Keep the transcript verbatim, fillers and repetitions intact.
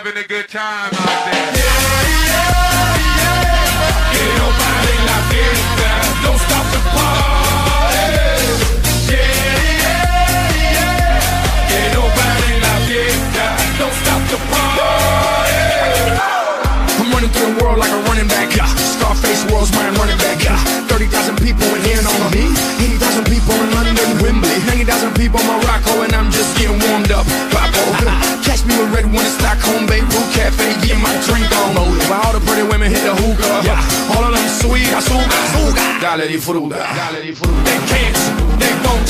having a good time out there. Yeah, yeah, yeah. Que no pare la fiesta. Don't stop the party. Yeah, yeah, yeah. Que no pare la fiesta. Don't stop the party. I'm running through the world like a running back. Yeah. Scarface world's my running back. Yeah. thirty thousand people in here and on me. eighty thousand people in London, Wembley. ninety thousand people in Morocco, and I'm just getting warmed up. Papo. Catch me with red one in Stockholm, Beirut Cafe, getting my drink on. While all the pretty women hit the hookah. Yeah. All of them sweet, azúcar. Dale di fruta. Dale di fruta. They can't, they won't.